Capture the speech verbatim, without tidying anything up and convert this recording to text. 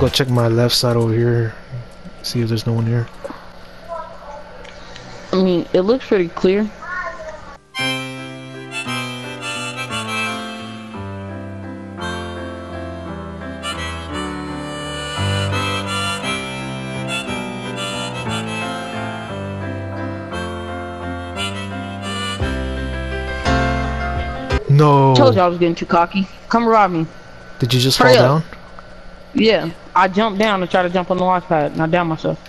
gonna check my left side over here, see if there's no one here. I mean, it looks pretty clear. No. I told you I was getting too cocky. Come rob me. Did you just Hurry fall up. down? Yeah, I jumped down to try to jump on the launch pad and I downed myself.